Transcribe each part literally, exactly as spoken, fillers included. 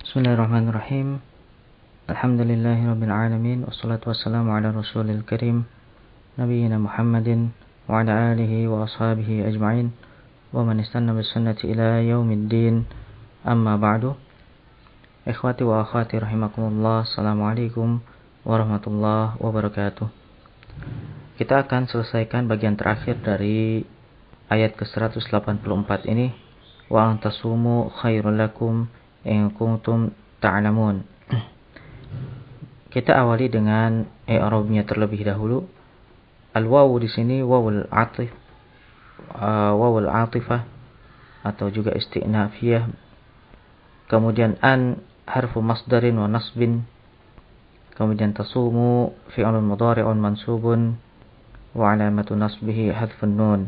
Bismillahirrahmanirrahim. Alhamdulillahirabbil alamin wassalatu wassalamu ala rasulil karim nabiyina Muhammadin wa ala alihi wa ashabihi ajma'in wa man istanna bis sunnati ila yaumiddin. Amma ba'du. Ikhwati wa akhwati rahimakumullah. Assalamualaikum warahmatullahi wabarakatuh. Kita akan selesaikan bagian terakhir dari ayat ke seratus delapan puluh empat ini. Wa antasumu khairul lakum in kuntum ta'lamun. Kita awali dengan i'rabnya terlebih dahulu. Al-wawu di sini wawul atif, uh, wawul atifah atau juga isti'nafiyah. Kemudian an harfu masdarin wa nasbin. Kemudian tasumu fi'lun mudhari'un mansubun wa alamatu nasbihi hadfun nun.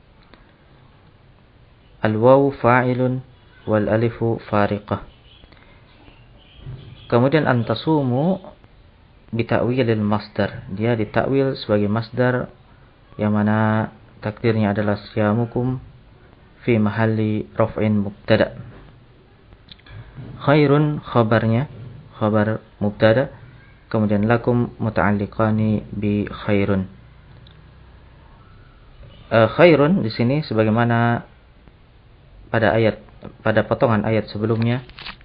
Al-wawu fa'ilun wal alifu fariqah. Kemudian antasumu bita'wilil masdar. Dia ditakwil sebagai masdar yang mana takdirnya adalah siyamukum fi mahalli raf'in mubtada. Khairun khabarnya, khabar mubtada. Kemudian lakum muta'alliqani bi khairun. Uh, khairun di sini sebagaimana pada ayat pada potongan ayat sebelumnya,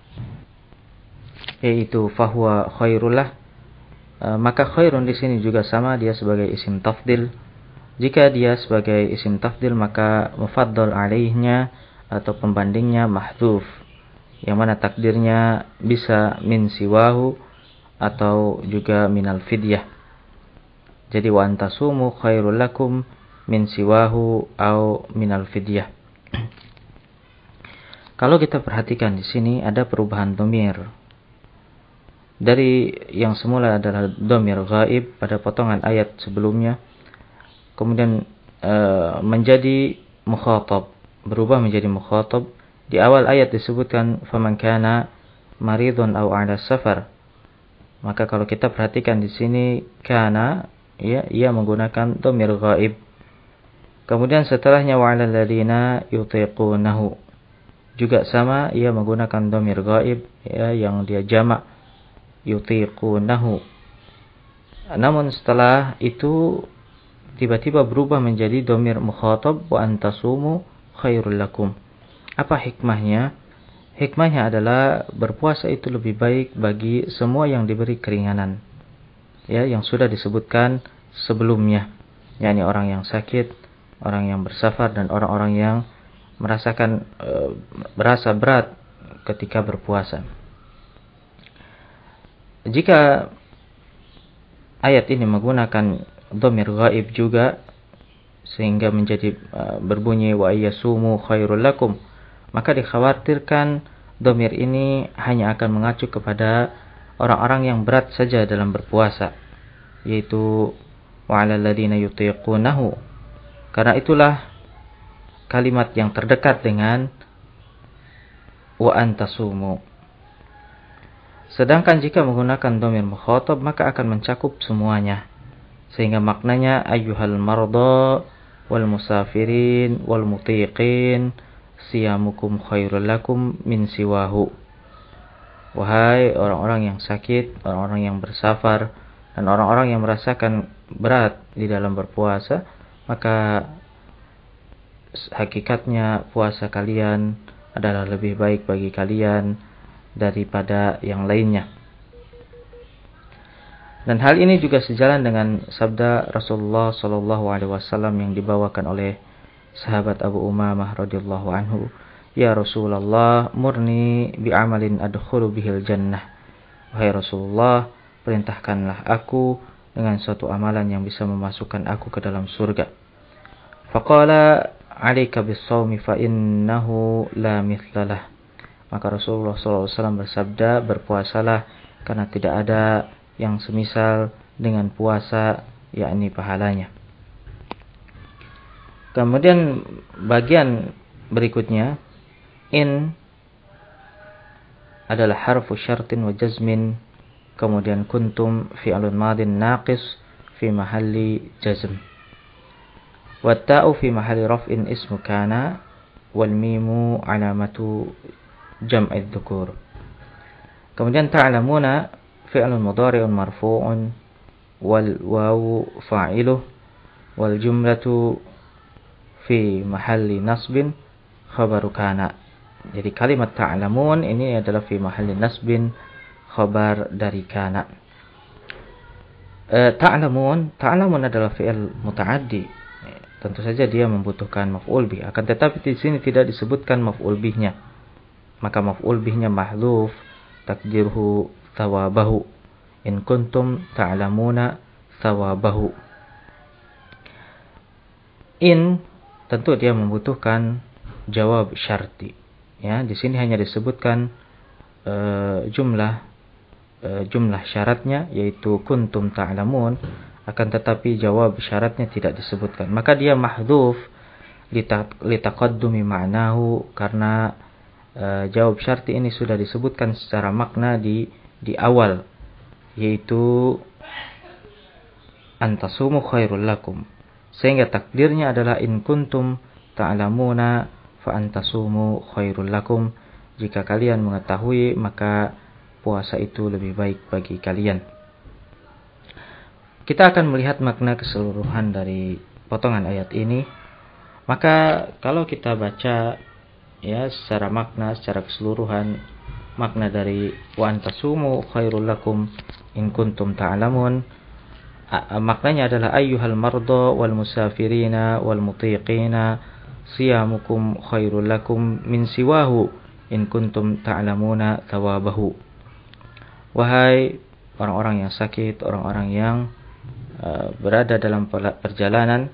yaitu fahuwa khairullah. E, maka khairun di sini juga sama, dia sebagai isim tafdil. Jika dia sebagai isim tafdil, maka mufaddal alaihnya atau pembandingnya mahdhuf, yang mana takdirnya bisa min siwahu atau juga minal fidyah. Jadi wa antasumu khairul lakum min siwahu au minal fidyah. Kalau kita perhatikan di sini ada perubahan dhamir. Dari yang semula adalah dhamir ghaib pada potongan ayat sebelumnya, kemudian e, menjadi mukhatab, berubah menjadi mukhatab. Di awal ayat disebutkan faman kana maridun aw ala safar. Maka kalau kita perhatikan di sini kana, ya, ia menggunakan dhamir ghaib. Kemudian setelahnya wa 'alal ladzina yutiqunahu, juga sama, ia menggunakan dhamir ghaib, ya, yang dia jamak yutiqunahu. Namun setelah itu tiba-tiba berubah menjadi dhamir mukhatab wa antasumu khairul lakum. Apa hikmahnya? Hikmahnya adalah berpuasa itu lebih baik bagi semua yang diberi keringanan, ya, yang sudah disebutkan sebelumnya, yakni orang yang sakit, orang yang bersafar, dan orang-orang yang merasakan e, berasa berat ketika berpuasa. Jika ayat ini menggunakan dhamir ghaib juga sehingga menjadi e, berbunyi wa ayyasumu khairul lakum, maka dikhawatirkan dhamir ini hanya akan mengacu kepada orang-orang yang berat saja dalam berpuasa, yaitu wa 'alal ladzina yutiqunahu. Karena itulah kalimat yang terdekat dengan wa antasumu. Sedangkan jika menggunakan dhamir mukhatab, maka akan mencakup semuanya, sehingga maknanya ayyuhal marda wal musafirin wal mutiqin siyamukum khairul lakum min siwahu. Wahai orang-orang yang sakit, orang-orang yang bersafar, dan orang-orang yang merasakan berat di dalam berpuasa, maka hakikatnya puasa kalian adalah lebih baik bagi kalian daripada yang lainnya. Dan hal ini juga sejalan dengan sabda Rasulullah sallallahu alaihi wasallam yang dibawakan oleh sahabat Abu Umamah radhiyallahu anhu, "Ya Rasulullah, murni bi'amalin adkhulu bihil jannah." Wahai Rasulullah, perintahkanlah aku dengan suatu amalan yang bisa memasukkan aku ke dalam surga. Faqala 'alaika bis-shaumi fa innahu la mithlalah. Maka Rasulullah sallallahu alaihi wasallam bersabda, berpuasalah karena tidak ada yang semisal dengan puasa, yakni pahalanya. Kemudian bagian berikutnya, in adalah harfu syartin wa jazmin, kemudian kuntum fi'lun madin naqis fi mahalli jazm. Watta'u fi mahalli raf'in ismu kana wal mimu alamatu jam'i dzukur. Kemudian ta'lamuna fi'lun mudhari'un marfu'un wal wawu fa'iluh wal jumlatu fi mahalli nasbin khabaru kana. Jadi kalimat ta'lamun ini adalah fi mahalli nasbin khabar dari kana. E, ta'lamun, ta'lamun adalah fi'il muta'addi. E, tentu saja dia membutuhkan maf'ul bih, akan tetapi di sini tidak disebutkan maf'ul bihnya. Maka maf'ul bihnya mahdhuf, takdirhu thawabahu. In kuntum ta'lamuna thawabahu. In tentu dia membutuhkan jawab syarti. Ya, di sini hanya disebutkan uh, jumlah uh, jumlah syaratnya, yaitu kuntum ta'lamun, akan tetapi jawab syaratnya tidak disebutkan. Maka dia mahdhuf litaqaddumi ma'nahu, karena uh, jawab syarti ini sudah disebutkan secara makna di di awal, yaitu antasumu khairul lakum. Sehingga takdirnya adalah in kuntum ta'lamuna fa antasumu khairul lakum. Jika kalian mengetahui, maka puasa itu lebih baik bagi kalian. Kita akan melihat makna keseluruhan dari potongan ayat ini. Maka kalau kita baca ya secara makna, secara keseluruhan, makna dari wa antasumu khairul lakum in kuntum ta'lamun, maknanya adalah ayyuhal marda wal musafirina wal mutiqina siyamukum khairul lakum min siwahu in kuntum ta'lamuna thawabahu. Wahai orang-orang yang sakit, orang-orang yang uh, berada dalam perjalanan,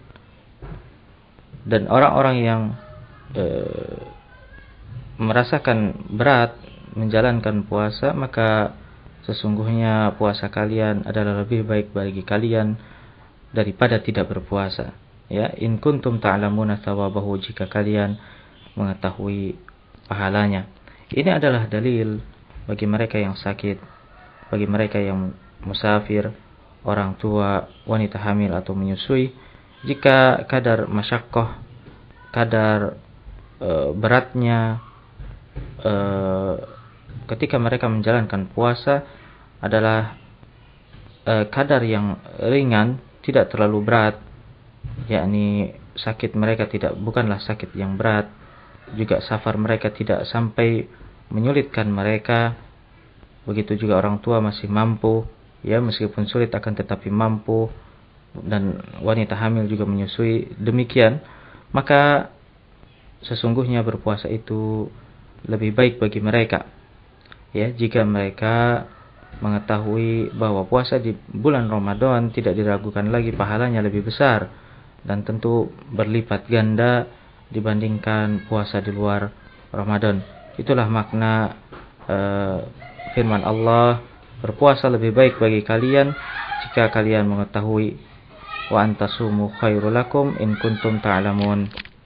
dan orang-orang yang uh, merasakan berat menjalankan puasa, maka sesungguhnya puasa kalian adalah lebih baik bagi kalian daripada tidak berpuasa. Ya, in kuntum ta'lamuna thawabahu, jika kalian mengetahui pahalanya. Ini adalah dalil bagi mereka yang sakit, bagi mereka yang musafir, orang tua, wanita hamil atau menyusui. Jika kadar masyaqqah, kadar e, beratnya e, ketika mereka menjalankan puasa adalah e, kadar yang ringan, tidak terlalu berat, yakni sakit mereka tidak bukanlah sakit yang berat, juga safar mereka tidak sampai menyulitkan mereka. Begitu juga orang tua masih mampu, ya meskipun sulit akan tetapi mampu, dan wanita hamil juga menyusui demikian, maka sesungguhnya berpuasa itu lebih baik bagi mereka. Ya, jika mereka mengetahui bahwa puasa di bulan Ramadan tidak diragukan lagi pahalanya lebih besar dan tentu berlipat ganda dibandingkan puasa di luar Ramadan. Itulah makna uh, firman Allah, berpuasa lebih baik bagi kalian jika kalian mengetahui, wa antasumu khairul lakum in kuntum ta'lamun.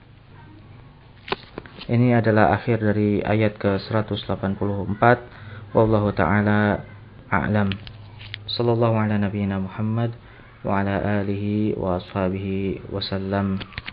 Ini adalah akhir dari ayat ke seratus delapan puluh empat. Wallahu ta'ala a'lam. Sallallahu ala nabiyyina Muhammad wa ala alihi wa ashabihi wasallam.